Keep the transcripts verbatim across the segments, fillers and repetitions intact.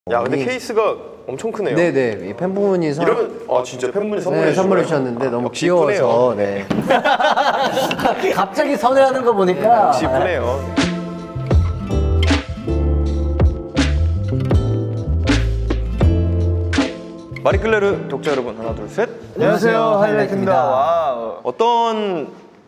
야 근데 케이스가 엄청 크네요. 네네. 이 팬분이 선... 이러면 아 진짜 팬분이 선물해 네, 선물해 주셨는데 너무 역시 귀여워서 네. 갑자기 선회하는 거 보니까 역시 이쁘네요. 마리클레르 독자 여러분 하나 둘 셋. 안녕하세요, 하이라이트입니다. 와, 어떤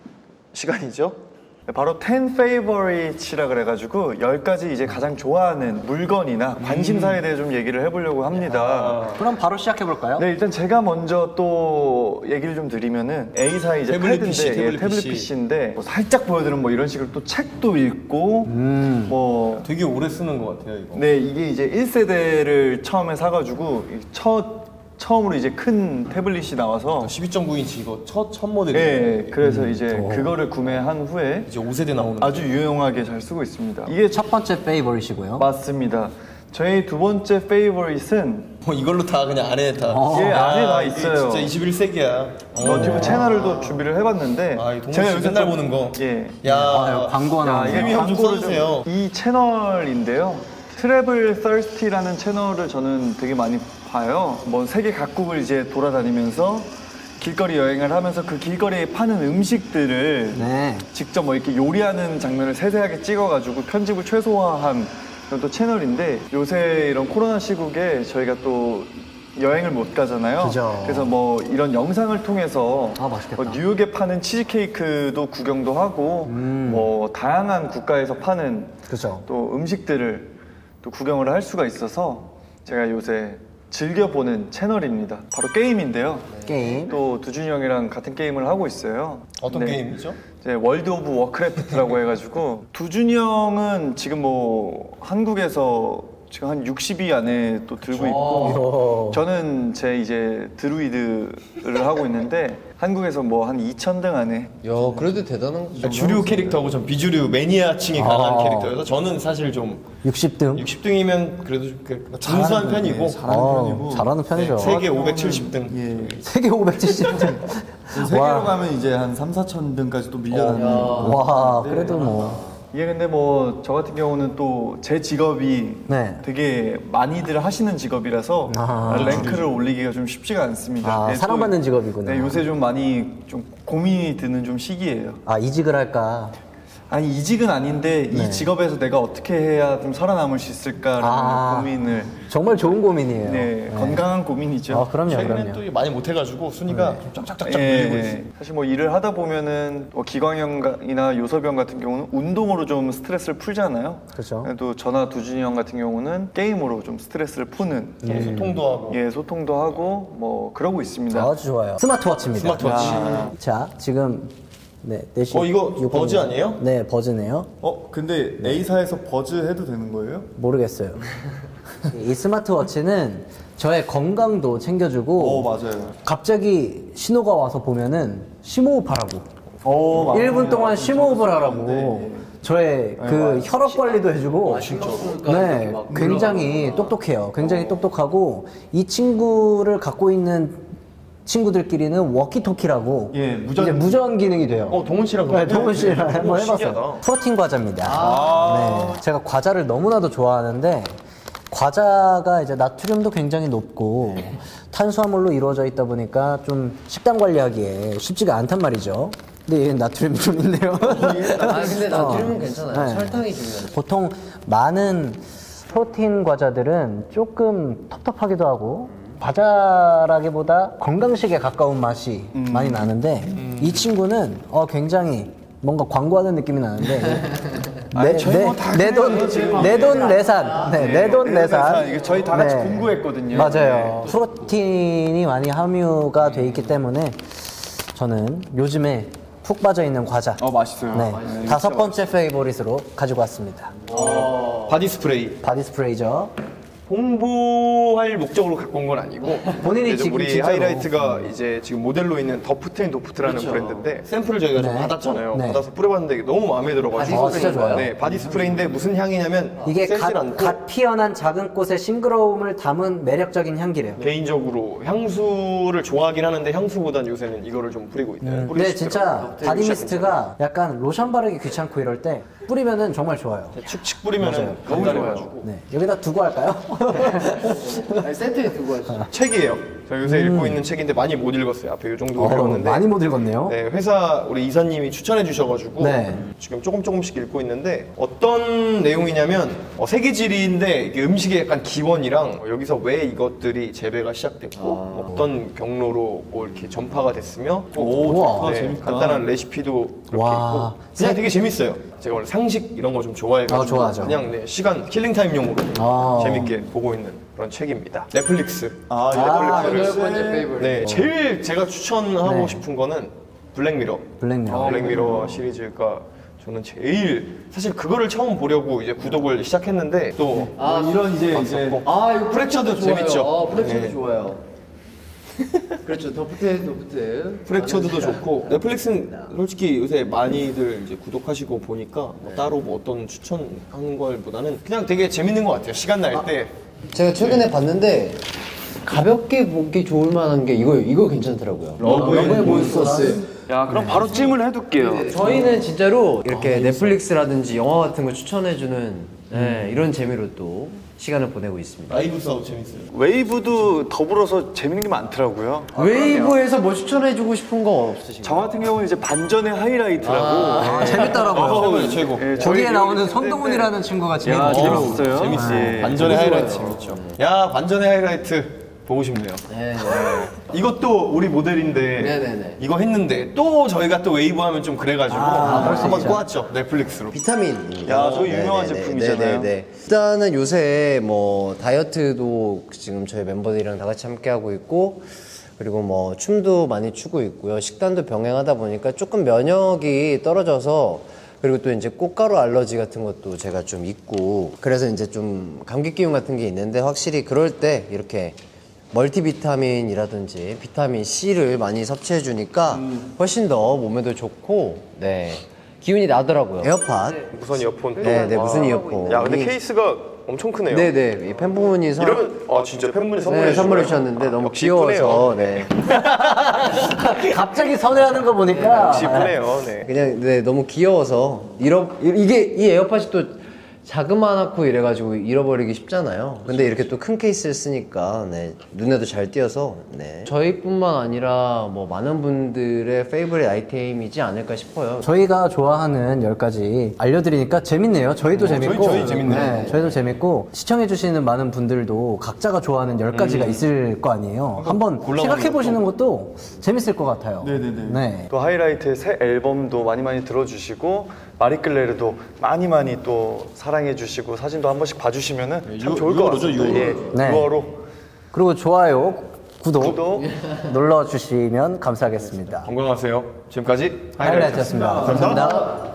시간이죠? 바로 텐 Favorites라 그래가지고 열 가지 이제 가장 좋아하는 물건이나 관심사에 대해 좀 얘기를 해보려고 합니다. 그럼 바로 시작해 볼까요? 네, 일단 제가 먼저 또 얘기를 좀 드리면은 A사 이제 태블릿 패드인데, 피씨, 태블릿 예, 태블릿 피씨. 피씨인데 뭐 살짝 보여드리면 뭐 이런 식으로 또 책도 읽고 음. 뭐 되게 오래 쓰는 것 같아요, 이거. 네, 이게 이제 일 세대를 처음에 사가지고 첫 처음으로 이제 큰 태블릿이 나와서 십이 점 구 인치 이거 첫, 첫 모델이에요. 네, 그래서 이제 그거를 구매한 후에 이제 오 세대 나오는 아주 유용하게 잘 쓰고 있습니다. 이게 첫 번째 페이버릿이고요. 맞습니다. 저희 두 번째 페이버릿은 뭐 이걸로 다 그냥 안에 다. 어. 예, 안에 다 이게 있어요. 진짜 이십일 세기야. 너튜브 채널을 또 준비를 해봤는데 아, 이 동훈 씨 맨날 좀- 보는 거. 예. 야, 아, 광고 하나. 야, 이게 프리미엄 좀 광고를 써주세요. 좀- 이 채널인데요. 트래블 서스티라는 채널을 저는 되게 많이 봐요. 뭐 세계 각국을 이제 돌아다니면서 길거리 여행을 하면서 그 길거리에 파는 음식들을 네. 직접 뭐 이렇게 요리하는 장면을 세세하게 찍어가지고 편집을 최소화한 그런 또 채널인데 요새 이런 코로나 시국에 저희가 또 여행을 못 가잖아요. 그죠. 그래서 뭐 이런 영상을 통해서 아, 맛있겠다. 뭐 뉴욕에 파는 치즈케이크도 구경도 하고 음. 뭐 다양한 국가에서 파는 그죠. 또 음식들을 또 구경을 할 수가 있어서 제가 요새 즐겨보는 채널입니다. 바로 게임인데요. 게임. 또 두준이 형이랑 같은 게임을 하고 있어요. 어떤 네. 게임이죠? 이제 월드 오브 워크래프트라고 해가지고 두준이 형은 지금 뭐 한국에서 지금 한 육십 위 안에 또 들고 있고 저는 제 이제 드루이드를 하고 있는데 한국에서 뭐 한 이천 등 안에 야, 그래도 대단한 거죠. 주류 캐릭터하고 전 비주류 매니아층에 강한 아. 캐릭터여서 저는 사실 좀 육십 등. 육십 등이면 그래도 좀 그- 준수한 편이고 어, 잘하는 편이죠. 세계 오백칠십 등. 예. 세계 오백칠십 등. 세계로 가면 이제 한 삼, 사천 등까지 또 밀려나는 와, 그래도 뭐. 이게 근데 뭐 저 같은 경우는 또 제 직업이 네. 되게 많이들 하시는 직업이라서 아. 랭크를 올리기가 좀 쉽지가 않습니다. 아, 네, 사랑받는 또- 직업이구나. 네, 요새 좀 많이 좀 고민이 드는 좀 시기예요. 아, 이직을 할까? 아니 이직은 아닌데 네. 이 직업에서 내가 어떻게 해야 좀 살아남을 수 있을까라는 아. 고민을 정말 좋은 고민이에요. 네, 건강한 고민이죠. 아, 그럼요, 최근에 그럼요. 또 많이 못해가지고 순위가 좀 쫙쫙쫙쫙 예, 밀리고 있어요. 사실 뭐 일을 하다 보면은 뭐 기광형이나 요섭형 같은 경우는 운동으로 좀 스트레스를 풀잖아요. 그렇죠. 또 저나 두준이 형 같은 경우는 게임으로 좀 스트레스를 푸는 예, 소통도 하고. 예 소통도 하고 뭐 그러고 있습니다. 아주 좋아요. 스마트워치입니다. 스마트워치. 자, 지금 네, 네 시. 어, 이거 버즈 아니에요? 네, 버즈네요. 어? 근데 A사에서 버즈 해도 되는 거예요? 모르겠어요. 이 스마트워치는 저의 건강도 챙겨주고 어 맞아요. 갑자기 신호가 와서 보면은 심호흡하라고 오, 일 분 동안 심호흡을 하라고 저의 그 혈압 관리도 해주고 네, 굉장히 똑똑해요. 굉장히 똑똑하고 이 친구를 갖고 있는 친구들끼리는 워키토키라고 예, 무전- 이제 무전 기능이 돼요. 어, 동훈 씨랑 네, 동훈 씨랑 어, 한번 신기하다. 해봤어요. 프로틴 과자입니다. 네, 제가 과자를 너무나도 좋아하는데 과자가 이제 나트륨도 굉장히 높고 탄수화물로 이루어져 있다 보니까 좀 식단 관리하기에 쉽지가 않단 말이죠. 근데 얘는 나트륨이 좀 있네요. 아 근데 나트륨은 어. 괜찮아요. 네. 설탕이 중요하죠. 보통 많은 프로틴 과자들은 조금 텁텁하기도 하고 과자라기보다 건강식에 가까운 맛이 많이 나는데 이 친구는 어 굉장히 뭔가 광고하는 느낌이 나는데 내돈 내산 네, 내돈 내산 이거 저희 다 같이 네. 공부했거든요. 맞아요. 프로틴이 많이 함유가 돼 있기 때문에 저는 요즘에 푹 빠져 있는 과자 어 맛있어요. 네, 네, 다섯 진짜 번째 페이보릿으로 가지고 왔습니다. 바디 스프레이. 바디 스프레이죠. 홍보할 목적으로 갖고 온 건 아니고 본인이 이제 지금 우리 진짜로- 하이라이트가 이제 지금 모델로 있는 더프트앤 도프트라는 브랜드인데 샘플을 저희가 좀 네. 받았잖아요. 네. 받아서 뿌려봤는데 이게 너무 마음에 들어가지고 아, 진짜 좋아요? 네, 바디 스프레이인데 무슨 향이냐면 이게 세질 갓, 않고 갓 피어난 작은 꽃의 싱그러움을 담은 매력적인 향기래요. 개인적으로 향수를 좋아하긴 하는데 향수보단 요새는 이거를 좀 뿌리고 있어요. 근데 진짜 바디 미스트가 약간 로션 바르기 귀찮고 이럴 때 뿌리면은 정말 좋아요. 축축 뿌리면 간단해가지고. 네, 여기다 두고 할까요? 아니, 센터에 두고 하시죠. 책이에요. 저 요새 읽고 있는 책인데 많이 못 읽었어요. 앞에 이 정도 어, 읽었는데. 많이 못 읽었네요. 네, 회사 우리 이사님이 추천해 주셔가지고 네. 지금 조금 조금씩 읽고 있는데 어떤 내용이냐면 어, 세계지리인데 이게 음식의 약간 기원이랑 어, 여기서 왜 이것들이 재배가 시작됐고 어떤 경로로 뭐 이렇게 전파가 됐으며 꼭 우와. 네, 재밌다. 간단한 레시피도 그렇게 와. 있고 그냥 되게 재밌어요. 제가 원래 상식 이런 거 좀 좋아해가지고 아, 좋아하죠. 그냥 네, 시간 킬링 타임용으로 아. 재밌게 보고 있는 그런 책입니다. 넷플릭스. 아, 여덟 넷플릭스를 번째 페이블. 네, 제일 제가 추천하고 네. 싶은 거는 블랙미러. 블랙미러. 블랙미러 시리즈가 저는 제일 사실 그거를 처음 보려고 이제 구독을 시작했는데 또 아, 뭐 이런 이제 이제 아, 이거 프랙처도 좋아요. 재밌죠? 어, 프랙처도 네. 좋아요. 그렇죠. 더프트, 더프트. 프랙처드도 좋고 넷플릭스는 솔직히 요새 많이들 이제 구독하시고 보니까 뭐 따로 뭐 어떤 추천하는 걸보다는 그냥 되게 재밌는 것 같아요. 시간 날 때. 제가 최근에 봤는데 가볍게 보기 좋을 만한 게 이거 이거 괜찮더라고요. 러브의 몬스터스. 야 그럼 바로 찜을 해둘게요. 저희는 진짜로 이렇게 넷플릭스라든지 영화 같은 거 추천해주는 네, 이런 재미로 또 시간을 보내고 있습니다. 라이브 싸움 재밌어요. 웨이브도 더불어서 재밌는 게 많더라고요. 웨이브에서 뭐 추천해주고 싶은 거 없으신가요? 저 같은 경우는 이제 반전의 하이라이트라고 아, 재밌더라고요. 최고 최고. 예, 거기에 저희 나오는 웨이브 손동훈이라는 친구가 야 재밌고 재밌었어요. 재밌어. 예. 반전의 하이라이트 재밌죠. 야 반전의 하이라이트 보고 싶네요. 네, 네. 이것도 우리 모델인데 네네네. 이거 했는데 또 저희가 또 웨이브 하면 좀 그래가지고 한번 꼬았죠 넷플릭스로. 비타민입니다. 야, 저희 유명한 네네네. 제품이잖아요. 네네네. 일단은 요새 뭐 다이어트도 지금 저희 멤버들이랑 다 같이 함께 하고 있고 그리고 뭐 춤도 많이 추고 있고요. 식단도 병행하다 보니까 조금 면역이 떨어져서 그리고 또 이제 꽃가루 알러지 같은 것도 제가 좀 있고 그래서 이제 좀 감기 기운 같은 게 있는데 확실히 그럴 때 이렇게 멀티비타민이라든지 비타민 C를 많이 섭취해 주니까 훨씬 더 몸에도 좋고 네 기운이 나더라고요. 에어팟. 무선 이어폰. 또. 네, 네 와. 무슨 이어폰. 야 근데 케이스가 엄청 크네요. 네네 이 팬분이 선, 이러면 아 진짜 팬분이 선물해 네, 선물해 주시나요? 주셨는데 너무 역시 귀여워서 이쁘네요. 네 갑자기 선회하는 거 보니까 역시 이쁘네요. 네. 그냥 네 너무 귀여워서 잃어 이게 이 에어팟이 또 자그마하고 이래가지고 잃어버리기 쉽잖아요. 근데 이렇게 또 큰 케이스를 쓰니까 네 눈에도 잘 띄어서 네 저희뿐만 아니라 뭐 많은 분들의 페이보릿 아이템이지 않을까 싶어요. 저희가 좋아하는 열 가지 알려드리니까 재밌네요. 저희도 재밌고 저희- 저희 재밌네요. 네, 저희도 재밌고 시청해주시는 많은 분들도 각자가 좋아하는 열 가지가 있을 거 아니에요. 한번 생각해보시는 것도 재밌을 것 같아요. 네네네. 네. 또 하이라이트의 새 앨범도 많이 많이 들어주시고 마리끌레르도 많이 많이 또 사랑해주시고 사진도 한 번씩 봐주시면은 참 좋을 것 같습니다. 예, 네. 유월호 그리고 좋아요, 구독, 구독. 눌러주시면 감사하겠습니다. 건강하세요. 지금까지 하이라이트였습니다. 감사합니다.